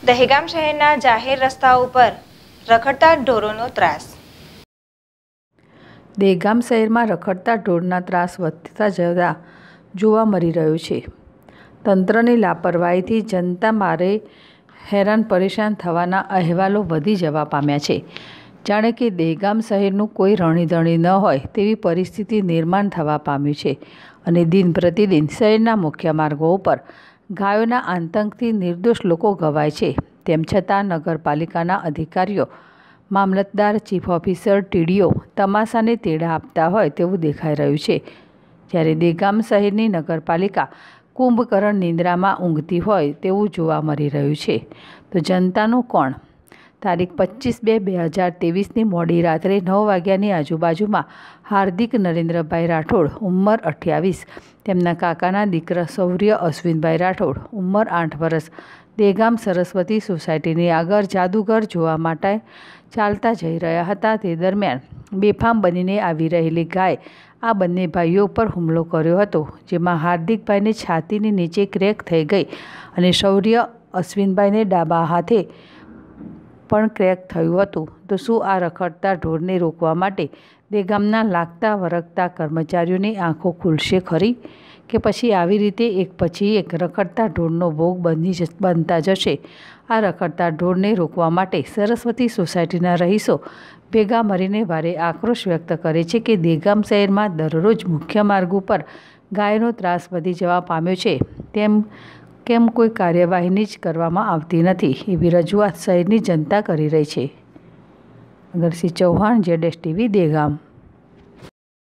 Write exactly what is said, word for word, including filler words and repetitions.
દહેગામ શહેરના જાહેર રસ્તાઓ પર રખડતા ઢોરોનો ત્રાસ। દહેગામ શહેરમાં રખડતા ઢોરના ત્રાસ વધતા જતા જોવા મળી રહ્યો છે। તંત્રની લાપરવાહીથી જનતા મારે હેરાન પરેશાન થવાના અહેવાલો વધી જવા પામ્યા છે। જાણે કે દહેગામ શહેરનું કોઈ રણીધણી ન હોય તેવી પરિસ્થિતિ નિર્માણ થવા પામ્યું છે અને દિન પ્રતિદિન શહેરના મુખ્ય માર્ગો ઉપર ગાયોના આતંકથી નિર્દોષ લોકો ઘવાય છે। તેમ છતાં નગરપાલિકાના અધિકારીઓ, મામલતદાર, ચીફ ઓફિસર, ટીડીઓ તમાશાને તેડા આપતા હોય તેવું દેખાઈ રહ્યું છે। જ્યારે દહેગામ શહેરની નગરપાલિકા કુંભકરણ નિંદ્રામાં ઊંઘતી હોય તેવું જોવા મળી રહ્યું છે। તો જનતાનું કોણ? તારીખ પચીસ બે બે હજાર ત્રેવીસની મોડી રાત્રે નવ વાગ્યાની આજુબાજુમાં હાર્દિક નરેન્દ્રભાઈ રાઠોડ, ઉંમર અઠ્યાવીસ, તેમના કાકાના દીકરા શૌર્ય અશ્વિનભાઈ રાઠોડ, ઉંમર આઠ વર્ષ, દહેગામ સરસ્વતી સોસાયટીની આગળ જાદુગર જોવા માટે ચાલતા જઈ રહ્યા હતા। તે દરમિયાન બેફામ બનીને આવી રહેલી ગાય આ બંને ભાઈઓ પર હુમલો કર્યો હતો, જેમાં હાર્દિકભાઈને છાતીની નીચે ક્રેક થઈ ગઈ અને શૌર્ય અશ્વિનભાઈને ડાબા હાથે પણ ક્રેક થયું હતું। તો શું આ રખડતા ઢોરને રોકવા માટે દહેગામના લાગતા વળગતા કર્મચારીઓની આંખો ખુલશે ખરી? કે પછી આવી રીતે એક પછી એક રખડતા ઢોરનો ભોગ બની બનતા જશે? આ રખડતા ઢોરને રોકવા માટે સરસ્વતી સોસાયટીના રહીશો ભેગા મળીને ભારે આક્રોશ વ્યક્ત કરે છે કે દહેગામ શહેરમાં દરરોજ મુખ્ય માર્ગ ઉપર ગાયનો ત્રાસ વધી જવા પામ્યો છે, તેમ કેમ કોઈ કાર્યવાહીની જ કરવામાં આવતી નથી, એવી રજૂઆત શહેરની જનતા કરી રહી છે। અગરસિંહ ચૌહાણ, જેડેશ ટીવી, દહેગામ।